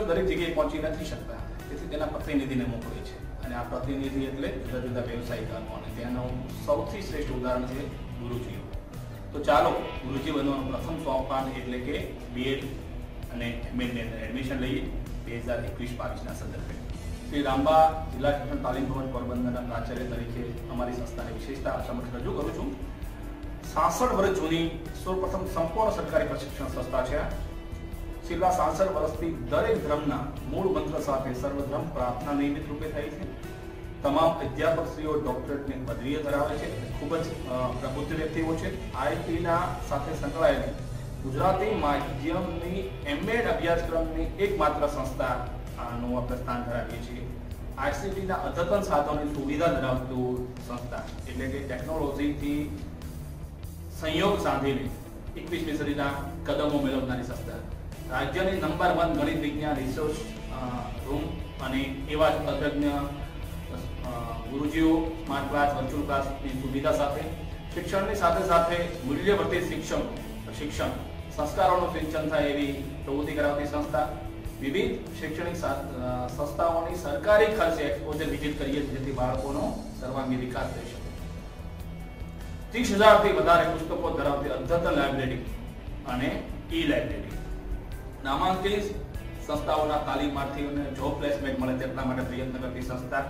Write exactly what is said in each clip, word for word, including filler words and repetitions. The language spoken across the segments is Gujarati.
દરેક જગ્યાએ પહોંચી નથી શકતા, તેથી તેના પ્રતિનિધિને મોકલે છે અને આ પ્રતિનિધિ એટલે જુદા જુદા વ્યવસાયિકો અને તેનું સૌથી શ્રેષ્ઠ ઉદાહરણ છે ગુરુજીઓ. તો ચાલો ગુરુજી બનવાનું પ્રથમ સોપાન એટલે કે બીએડ અને એમએડની અંદર એડમિશન લઈએ બે હજાર એકવીસ બાવીસના સંદર્ભે. શ્રી રામબા જિલ્લા શિક્ષણ તાલીમ ભવન પોરબંદરના પ્રાચાર્ય તરીકે અમારી સંસ્થાની વિશેષતા સમક્ષ રજૂ કરું છું. સાસઠ વર્ષ જૂની સૌપ્રથમ સંપૂર્ણ સરકારી પ્રશિક્ષણ સંસ્થા છે. છેલ્લા સાસઠ વર્ષથી દરેક ધર્મના મૂળ મંત્ર સાથે સર્વધર્મ પ્રાર્થના નિયમિત રૂપે થાય છે. તમામ અધ્યાપકશ્રીઓ ડોક્ટરેટની પદવીઓ ધરાવે છે, ખૂબ જ પ્રબુદ્ધ વ્યક્તિઓ છે. આઈઆઈટીના સાથે સંકળાયેલી ગુજરાતી માધ્યમની એમએડ અભ્યાસક્રમની એકમાત્ર સંસ્થાનું આપણે સ્થાન ધરાવીએ છીએ. આઈસીટીના અદ્યતન સાધનોની સુવિધા ધરાવતું સંસ્થા એટલે કે ટેકનોલોજીથી સંયોગ સાધીને એકવીસમી સદીના કદમો મેળવનારી સંસ્થા. રાજ્યની નંબર વન ગણિત વિજ્ઞાન રિસર્ચ રૂમ અને એવા જ તજજ્ઞ ગુરુજીઓ સ્માર્ટ ક્લાસ વર્ચ્યુઅલ ક્લાસની સુવિધા સાથે શિક્ષણની સાથે સાથે મૂલ્યવર્ધિત શિક્ષણ શિક્ષણ સંસ્કારોનું સિંચન થાય એવી પ્રવૃત્તિ કરાવતી સંસ્થા. વિવિધ શૈક્ષણિક સંસ્થાઓની સરકારી ખર્ચે એક્સપોઝર વિઝિટ કરીએ જેથી બાળકોનો સર્વાંગી વિકાસ થઈ શકે. ત્રીસ હજારથી વધારે પુસ્તકો ધરાવતી અદ્યતન લાઇબ્રેરી અને ઈ લાઇબ્રેરી. નામાંકિત સંસ્થાઓના તાલીમાર્થીઓને જોબ પ્લેસમેન્ટ મળે તેટલા માટે પ્રયત્ન કરતી સંસ્થા.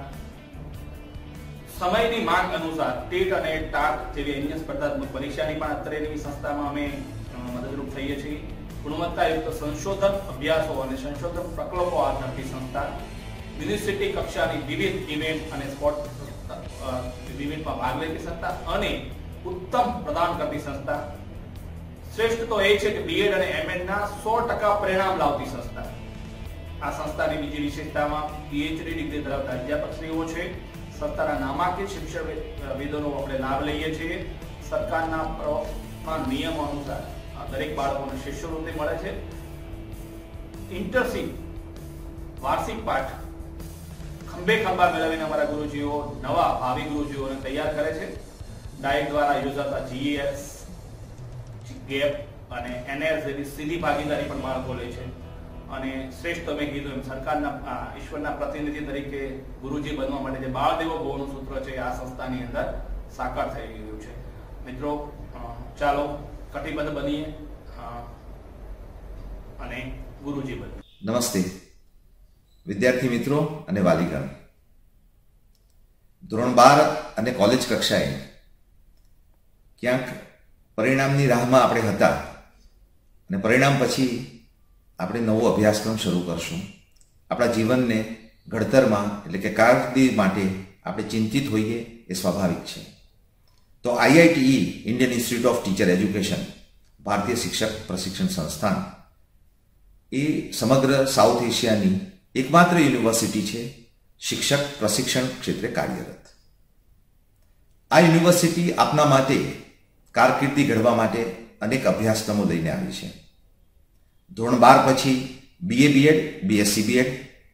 સમયની માંગ અનુસાર ટેટ અને ટાટ જેવી અન્ય સ્પર્ધાત્મક પરીક્ષાની પણ અત્રેની સંસ્થામાં અમે મદદરૂપ થઈએ છીએ. ગુણવત્તાયુક્ત સંશોધન અભ્યાસો અને સંશોધન પ્રકલ્પો આધારતી સંસ્થા. યુનિવર્સિટી કક્ષાની વિવિધ ઇવેન્ટ અને સ્પોર્ટ ઇવેન્ટમાં ભાગ લેતી સંસ્થા અને ઉત્તમ પ્રદાન કરતી સંસ્થા. શ્રેષ્ઠ તો એ છે કે બીએડ અને એમએડ ના સો ટકા પરિણામ લાવતી સંસ્થા. આ સંસ્થાની બીજી વિશેષતામાં પીએચડી ડિગ્રી ધરાવતા અધ્યાપકશ્રીઓ છે. સંસ્થાના નામાંકિત શિક્ષણવિદોનો આપણે લાભ લઈએ છીએ. સરકારના નિયમો અનુસાર દરેક બાળકોને શિષ્યવૃત્તિ મળે છે. ઇન્ટરશીપ વાર્ષિક પાઠ ખંભે ખંભા મેળવીને અમારા ગુરુજીઓ નવા ભાવિ ગુરુજીઓને તૈયાર કરે છે. ડાયટ દ્વારા યોજાતા જીએસ ગેપ અને એનએસ જેવી સીધી ભાગીદારી પણ બાળકો લે છે. અને શ્રેષ્ઠ તમે કીધું એમ સરકારના ઈશ્વરના પ્રતિનિધિ તરીકે ગુરુજી બનવા માટે જે બાળ દેવો ભવનું સૂત્ર છે આ સંસ્થાની અંદર સાકાર થઈ રહ્યું છે. મિત્રો ચાલો કટિબદ્ધ બનીએ અને ગુરુજી બનીએ. નમસ્તે વિદ્યાર્થી મિત્રો અને વાલીગણ. ધોરણ બાર અને કોલેજ કક્ષાએ ક્યાંક પરિણામની રાહમાં આપણે હતા અને પરિણામ પછી આપણે નવો અભ્યાસક્રમ શરૂ કરશું. આપણા જીવનને ઘડતરમાં એટલે કે કારકિર્દી માટે આપણે ચિંતિત હોઈએ એ સ્વાભાવિક છે. તો IITE Indian Institute of Teacher Education ભારતીય શિક્ષક પ્રશિક્ષણ સંસ્થાન એ સમગ્ર સાઉથ એશિયાની એકમાત્ર યુનિવર્સિટી છે શિક્ષક પ્રશિક્ષણ ક્ષેત્રે કાર્યરત. આ યુનિવર્સિટી આપના માટે કારકિર્દી ઘડવા માટે અનેક અભ્યાસક્રમો લઈને આવી છે. ધોરણ બાર પછી BA BEd BSc BEd,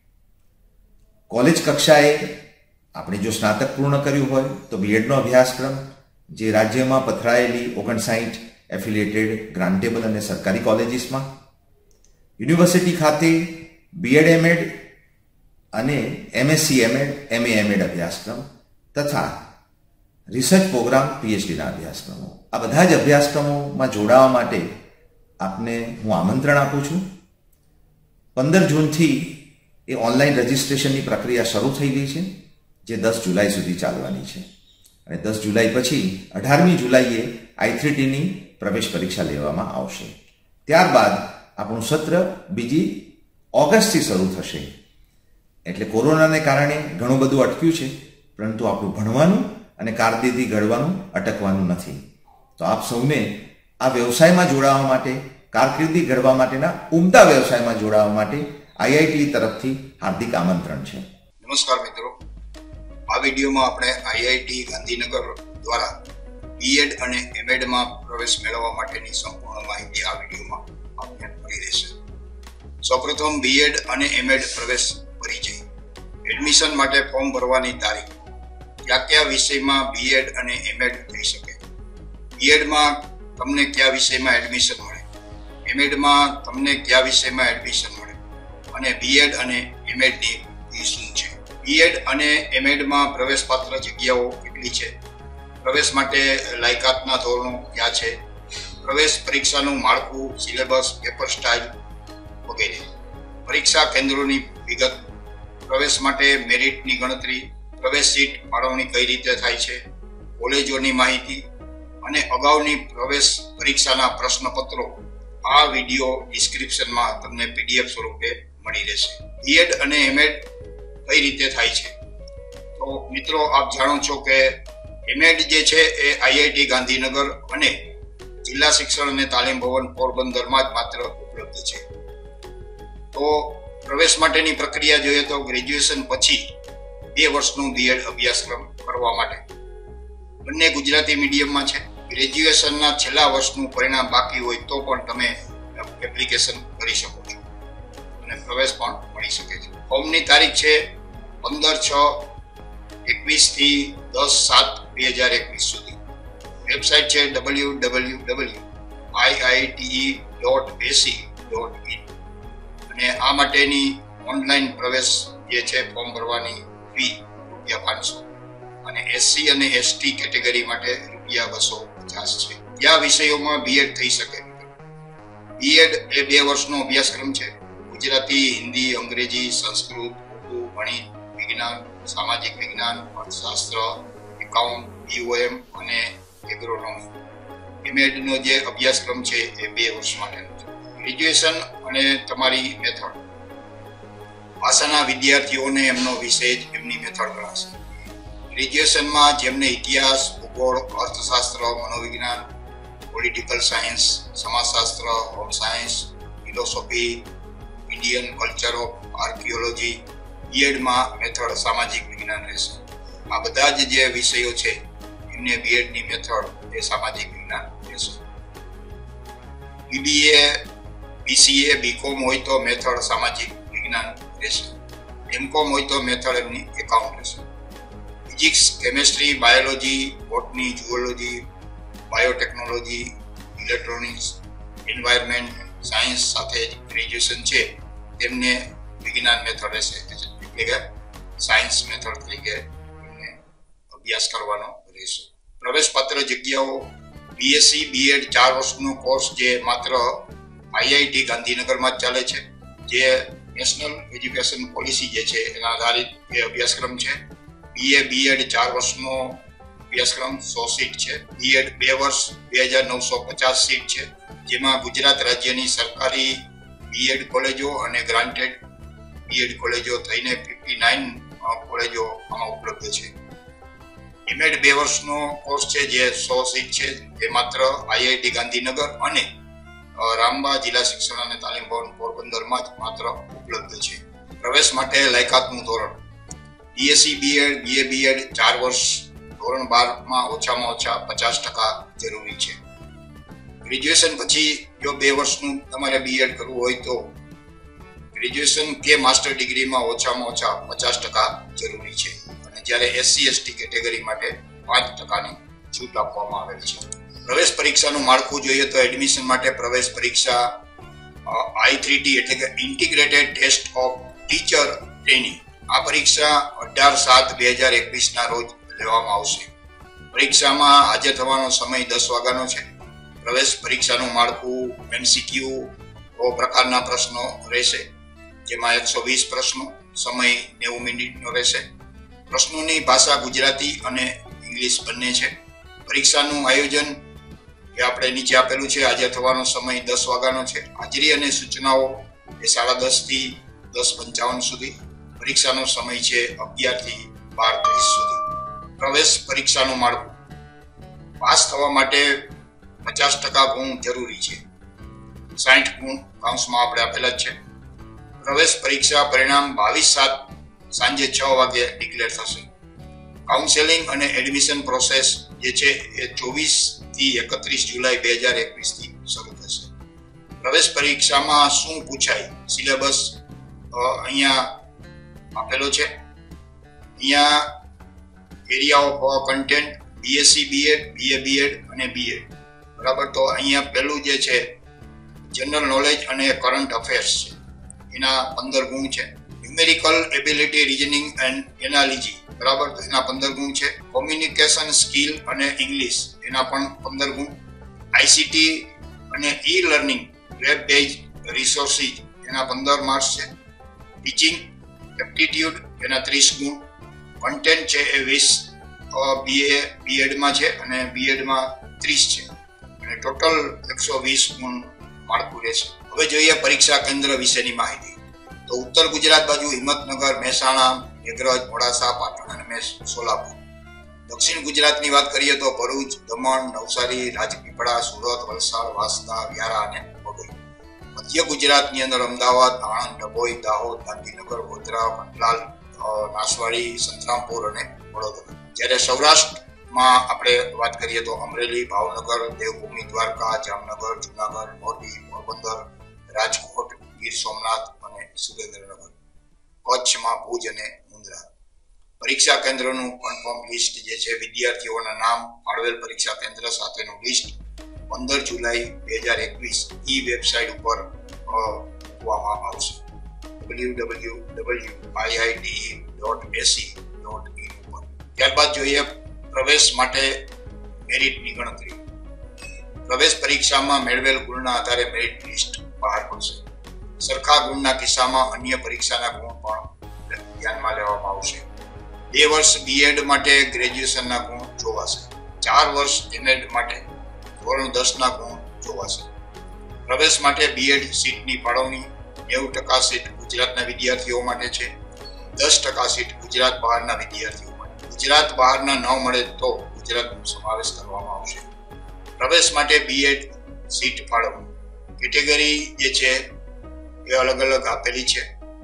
college કક્ષાએ આપણે જો સ્નાતક પૂર્ણ કર્યું હોય તો બીએડનો અભ્યાસક્રમ જે રાજ્યમાં પથરાયેલી ઓગણસાઠ એફિલિએટેડ ગ્રાન્ટેબલ અને સરકારી કોલેજીસમાં, યુનિવર્સિટી ખાતે બીએડ એમએડ અને એમએસસી એમએડ એમએ એમએડ અભ્યાસક્રમ તથા રિસર્ચ પ્રોગ્રામ પીએચડીના અભ્યાસક્રમો. આ બધા જ અભ્યાસક્રમોમાં જોડાવા માટે આપને હું આમંત્રણ આપું છું. પંદર જૂનથી એ ઓનલાઈન રજિસ્ટ્રેશનની પ્રક્રિયા શરૂ થઈ ગઈ છે જે દસ જુલાઈ સુધી ચાલવાની છે અને દસ જુલાઈ પછી અઢારમી જુલાઈએ આઈથ્રીટીની પ્રવેશ પરીક્ષા લેવામાં આવશે. ત્યારબાદ આપણું સત્ર બીજી ઓગસ્ટથી શરૂ થશે. એટલે કોરોનાને કારણે ઘણું બધું અટક્યું છે, પરંતુ આપણું ભણવાનું અને કારકિર્દી ઘડવાનું અટકવાનું નથી. તો આપ સૌને આ વ્યવસાયમાં જોડાવા માટે, કારકિર્દી ઘડવા માટેના ઉમદા વ્યવસાયમાં જોડાવા માટે આઈઆઈટી તરફથી હાર્દિક આમંત્રણ છે. નમસ્કાર મિત્રો, આ વિડીયોમાં આપણે આઈઆઈટી ગાંધીનગર દ્વારા બીએડ અને એમએડમાં પ્રવેશ મેળવવા માટેની સંપૂર્ણ માહિતી આ વિડીયોમાં આપને મળી રહેશે. સૌપ્રથમ બીએડ અને એમએડ પ્રવેશ પરિચય. એડમિશન માટે ફોર્મ ભરવાની તારીખ. કયા કયા વિષયમાં બીએડ અને એમએડ થઈ શકે. બીએડમાં તમને કયા વિષયમાં એડમિશન મળે, એમએડમાં તમને કયા વિષયમાં એડમિશન મળે અને બીએડ અને એમએડની ફી શું છે. બીએડ અને એમએડમાં પ્રવેશપાત્ર જગ્યાઓ કેટલી છે, પ્રવેશ માટે લાયકાતના ધોરણો ક્યાં છે, પ્રવેશ પરીક્ષાનું માળખું, સિલેબસ, પેપર સ્ટાઇલ વગેરે, પરીક્ષા કેન્દ્રોની વિગત, પ્રવેશ માટે મેરિટની ગણતરી, પ્રવેશ સીટ ફાળવણી કઈ રીતે થાય છે, કોલેજોની માહિતી અને અગાઉની પ્રવેશ પરીક્ષાના પ્રશ્નપત્રો આ વિડીયો ડિસ્ક્રિપ્શનમાં તમને પીડીએફ સ્વરૂપે મળી રહેશે. બીએડ અને એમએડ કઈ રીતે થાય છે? તો મિત્રો, આપ જાણો છો કે એમએડ જે છે એ આઈઆઈટી ગાંધીનગર અને જિલ્લા શિક્ષણ અને તાલીમ ભવન પોરબંદરમાં જ માત્ર ઉપલબ્ધ છે. તો પ્રવેશ માટેની પ્રક્રિયા જોઈએ તો ગ્રેજ્યુએશન પછી બે વર્ષનું બીએડ અભ્યાસક્રમ કરવા માટે બંને ગુજરાતી મીડિયમમાં છે. ગ્રેજ્યુએશનના છેલ્લા વર્ષનું પરિણામ બાકી હોય તો પણ તમે એપ્લિકેશન કરી શકો છો અને પ્રવેશ પણ મળી શકે છે. ફોર્મની તારીખ છે પંદર છ એકવીસ થી દસ સાત બે હજાર એકવીસ સુધી. વેબસાઇટ છે W W W I I T E dot AC dot in અને આ માટેની ઓનલાઈન પ્રવેશ જે છે ફોર્મ ભરવાની ફી રૂપિયા પાંચસો અને એસસી અને એસટી કેટેગરી માટે રૂપિયા બસો પચાસ છે. કયા વિષયોમાં બીએડ થઈ શકે? બીએડ એ બે વર્ષનો અભ્યાસક્રમ છે. ગુજરાતી, હિન્દી, અંગ્રેજી, સંસ્કૃત, ઉર્દુ, ગણિત, વિજ્ઞાન, સામાજિક વિજ્ઞાન, અર્થશાસ્ત્ર, એકાઉન્ટ, બીઓએમ અને એગ્રોનોમી. એમએડનો જે અભ્યાસક્રમ છે એ બે વર્ષ માટેનો છે. ગ્રેજ્યુએશન અને તમારી મેથડ. ભાષાના વિદ્યાર્થીઓને એમનો વિષય જ એમની મેથડ ગણાશે. ગ્રેજ્યુએશનમાં જેમને ઇતિહાસ, ભૂગોળ, અર્થશાસ્ત્ર, મનોવિજ્ઞાન, પોલિટિકલ સાયન્સ, સમાજશાસ્ત્ર, home science, philosophy, Indian culture of archaeology, બીએડમાં મેથડ સામાજિક વિજ્ઞાન રહેશે. આ બધા જ જે વિષયો છે એમને બીએડની મેથડ એ સામાજિક વિજ્ઞાન રહેશે. બીબીએ, બીસીએ, બીકોમ હોય તો મેથડ સામાજિક વિજ્ઞાન રહેશે. એમકોમ હોય તો મેથડ એમની એકાઉન્ટ રહેશે. Physics, chemistry, biology, botany, zoology, biotechnology, electronics, environment science સાથે ગ્રેજ્યુએશન છે તેમને વિજ્ઞાન મેથડ રહેશે, એટલે કે સાયન્સ મેથડ તરીકે એમને અભ્યાસ કરવાનો રહેશે. પ્રવેશપાત્ર જગ્યાઓ. બીએસસી બીએડ ચાર વર્ષનો કોર્સ જે માત્ર આઈઆઈટી ગાંધીનગરમાં જ ચાલે છે, જે નેશનલ એજ્યુકેશન પોલિસી જે છે એના આધારિત એ અભ્યાસક્રમ છે. બીએ બીએડ ચાર વર્ષનો અભ્યાસક્રમ, સો સીટ છે. બીએડ બે વર્ષ બે હજાર નવસો પચાસ સીટ છે, જેમાં ગુજરાત રાજ્યની સરકારી બીએડ કોલેજો અને ગ્રાન્ટેડ બીએડ કોલેજો થઈને ફિફ્ટી નાઇન કોલેજો આમાં ઉપલબ્ધ છે. એમએડ બે વર્ષનો કોર્સ છે જે સો સીટ છે, તે માત્ર આઈઆઈટી ગાંધીનગર અને રામબા જિલ્લા શિક્ષણ અને તાલીમ ભવન પોરબંદરમાં જ માત્ર ઉપલબ્ધ છે. પ્રવેશ માટે લાયકાતનું ધોરણ. બીએસસી બીએડ, બીએ બીએડ ચાર વર્ષ, ધોરણ બારમાં ઓછામાં ઓછા પચાસ ટકા જરૂરી છે. ગ્રેજ્યુએશન પછી જો બે વર્ષનું તમારે બીએડ કરવું હોય તો ગ્રેજ્યુએશન કે માસ્ટર ડિગ્રીમાં ઓછામાં ઓછા પચાસ ટકા જરૂરી છે અને જ્યારે એસસી એસટી કેટેગરી માટે પાંચ ટકાની છૂટ આપવામાં આવેલ છે. પ્રવેશ પરીક્ષાનું માળખું જોઈએ તો એડમિશન માટે પ્રવેશ પરીક્ષા આઈ થ્રી ટી એટલે કે integrated test of teacher training. આ પરીક્ષા અઢાર સાત બે હજાર એકવીસ ના રોજ લેવામાં આવશે. પરીક્ષામાં હાજર થવાનો સમય દસ વાગ્યાનો છે. પ્રવેશ પરીક્ષાનું માળખું એમસીક્યુ પ્રકારના પ્રશ્નો રહેશે, જેમાં એકસો વીસ પ્રશ્નો, સમય નેવું મિનિટનો રહેશે. પ્રશ્નોની ભાષા ગુજરાતી અને ઇંગ્લિશ બંને છે. પરીક્ષાનું આયોજન એ આપણે નીચે આપેલું છે. હાજર થવાનો સમય દસ વાગ્યાનો છે. હાજરી અને સૂચનાઓ એ સાડા દસ થી દસ પંચાવન સુધી. પરીક્ષાનો સમય છે અગિયાર થી બાર ત્રીસ સુધી. પ્રવેશ પરીક્ષાનું માળખું. પાસ થવા માટે પચાસ ટકા ગુણ જરૂરી છે. સાઠ ગુણ કાઉન્સમાં આપણે આપેલા જ છે. પ્રવેશ પરીક્ષા પરિણામ બાવીસ સાત સાંજે છ વાગે ડિક્લેર થશે. કાઉન્સેલિંગ અને એડમિશન પ્રોસેસ જે છે એ ચોવીસ થી એકત્રીસ જુલાઈ બે હજાર એકવીસ થી શરૂ થશે. પ્રવેશ પરીક્ષામાં શું પૂછાય? સિલેબસ અહીંયા આપેલો છે. અહીંયા area of content BSc BEd, BA BEd અને બીએડ, બરાબર. તો અહીંયા પહેલું જે છે જનરલ નોલેજ અને કરંટ અફેર્સ છે. એના પંદર ગુણ છે. Numerical ability, reasoning and analogy, બરાબર, તો એના પંદર ગુણ છે. કોમ્યુનિકેશન સ્કિલ અને ઇંગ્લિશ, એના પણ પંદર ગુણ. આઈસીટી અને e learning, web base resources, એના પંદર માર્ક્સ છે. ટીચિંગ એપ્ટિટ્યુડ, એના ત્રીસ ગુણ. કન્ટેન્ટ છે એ વીસ, બીએ બીએડમાં છે અને બીએડમાં ત્રીસ છે, અને ટોટલ એકસો વીસ ગુણ માળખું રહેશે. હવે જોઈએ પરીક્ષા કેન્દ્ર વિશેની માહિતી. તો ઉત્તર ગુજરાત બાજુ હિંમતનગર, મહેસાણા, મેઘરજ, મોડાસા, પાટણ અને મેસ સોલાપુર. દક્ષિણ ગુજરાતની વાત કરીએ તો ભરૂચ, દમણ, નવસારી, રાજપીપળા, સુરત, વલસાડ, વાંસદા, વ્યારા અને વઘઈ. મધ્ય ગુજરાતની અંદર અમદાવાદ, આણંદ, ડભોઈ, દાહોદ, ગાંધીનગર, ગોધરા, કંડલાલ, નાસવાડી, સંતરામપુર અને વડોદરા. જ્યારે સૌરાષ્ટ્રમાં આપણે વાત કરીએ તો અમરેલી, ભાવનગર, દેવભૂમિ, દ્વારકા, જામનગર, જુનાગઢ, મોરબી, પોરબંદર, રાજકોટ, ગીર સોમનાથ અને સુરેન્દ્રનગર. કચ્છમાં ભુજ અને મુન્દ્રા. પરીક્ષા કેન્દ્રનું કન્ફર્મ લિસ્ટ જે છે, વિદ્યાર્થીઓના નામ, ફાળવેલ પરીક્ષા કેન્દ્ર સાથેનું લિસ્ટ પંદર જુલાઈ બે હજાર એકવીસ ઈ વેબસાઇટ ઉપર મૂકવામાં આવશે, W W W dot I I T E dot A C dot in ઉપર. ત્યારબાદ જોઈએ પ્રવેશ માટે મેરિટની ગણતરી. પ્રવેશ પરીક્ષામાં મેળવેલ ગુણના આધારે મેરિટ લિસ્ટ બહાર પડશે. સરખા ગુણના કિસ્સામાં અન્ય પરીક્ષાના ગુણ પણ ધ્યાનમાં લેવામાં આવશે. બે વર્ષ બીએડ માટે ગ્રેજ્યુએશનના ગુણ જોવાશે. ચાર વર્ષ એમએડ માટે ધોરણ દસ ના ગુણ જોવાશે. પ્રવેશ માટે બીએડ સીટની ફાળવણી નેવું ટકા સીટ ગુજરાતના વિદ્યાર્થીઓ માટે છે, દસ ટકા સીટ ગુજરાત બહારના વિદ્યાર્થીઓ માટે. ગુજરાત બહારના ન મળે તો ગુજરાતનો સમાવેશ કરવામાં આવશે. પ્રવેશ માટે બીએડ સીટ ફાળવણી કેટેગરી જે છે એ અલગ અલગ આપેલી છે.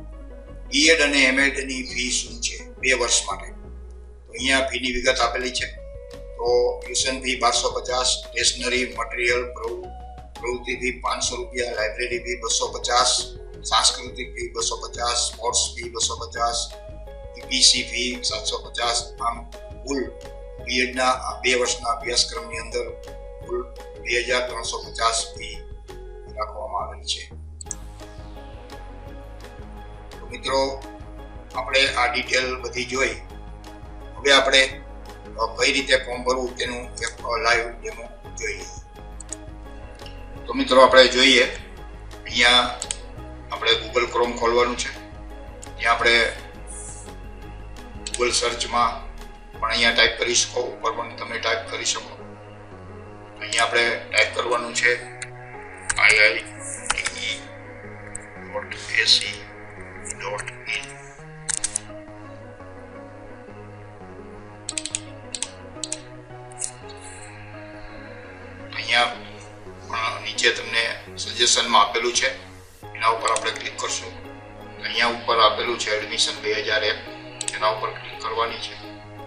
બીએડ અને એમએડ ની ફી શું છે બે વર્ષ માટે, તો અહીંયા ફીની વિગત આપેલી છે. તો ટ્યુશન ફી બારસો પચાસ, સ્ટેશનરી મટીરિયલ પ્રવૃત્તિ ફી પાંચસો રૂપિયા, લાઇબ્રેરી ફી બસો પચાસ, સાંસ્કૃતિક ફી બસો પચાસ, સ્પોર્ટ્સ ફી બસો પચાસ, ઈપીસી ફી સાતસો પચાસ. આમ કુલ બીએડના બે વર્ષના અભ્યાસક્રમની અંદર કુલ બે હજાર ત્રણસો પચાસ ફી રાખવામાં આવેલી છે. તો મિત્રો, આપણે આ ડિટેલ બધી જોઈ. હવે આપણે કઈ રીતે ફોર્મ ભરવું તેનું એક લાઈવ ડેમો જોઈએ. તો મિત્રો, આપણે જોઈએ અહીંયા આપણે ગૂગલ ક્રોમ ખોલવાનું છે. ત્યાં આપણે ગૂગલ સર્ચમાં પણ અહીંયા ટાઈપ કરી શકો, ઉપર પણ તમે ટાઈપ કરી શકો. અહીંયા આપણે ટાઈપ કરવાનું છે I I T E dot A C dot in. અહીંયા નીચે તમને સજેશનમાં આપેલું છે, એના ઉપર આપણે ક્લિક કરશું. અહીંયા ઉપર આપેલું છે એડમિશન બે હજાર એક, એના ઉપર ક્લિક કરવાની છે.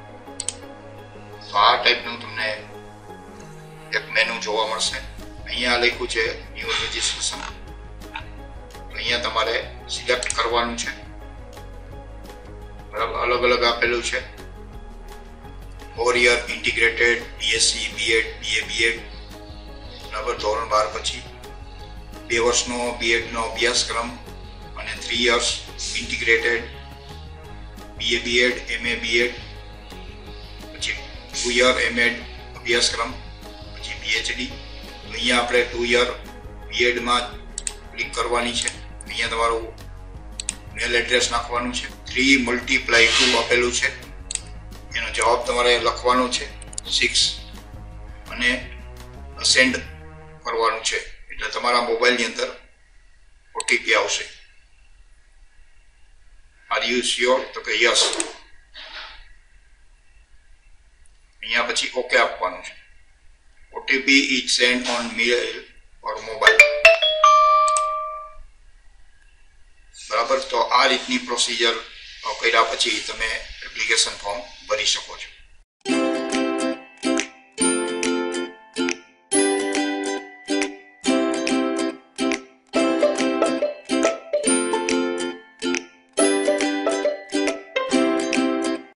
તો આ ટાઈપનું તમને એક મેનુ જોવા મળશે. અહીંયા લખ્યું છે ન્યૂ રજિસ્ટ્રેશન. અહીંયા તમારે સિલેક્ટ કરવાનું છે. બરાબર, અલગ અલગ આપેલું છે. Four year integrated, BSc, BEd, BA, BEd, બરાબર, ધોરણ બાર પછી બે વર્ષનો બીએડનો અભ્યાસક્રમ અને three years integrated BA BEd, MA BEd, પછી ટુ યર એમએડ અભ્યાસક્રમ, પછી પીએચડી. અહીંયા આપણે ટુ યર બીએડમાં ક્લિક કરવાની છે. અહીંયા તમારું મેલ એડ્રેસ નાખવાનું છે. થ્રી મલ્ટીપ્લાય ટુ આપેલું છે, એનો જવાબ તમારે લખવાનો છે સિક્સ, અને સેન્ડ કરવાનું છે. એટલે તમારા મોબાઈલની અંદર ઓટીપી આવશે. Are you sure? તો કે યસ. અહીંયા પછી ઓકે આપવાનું છે. OTP is send on mail or mobile. બરાબર, તો આ રીતની પ્રોસિજર કર્યા પછી તમે એપ્લિકેશન ફોર્મ ભરી શકો છો.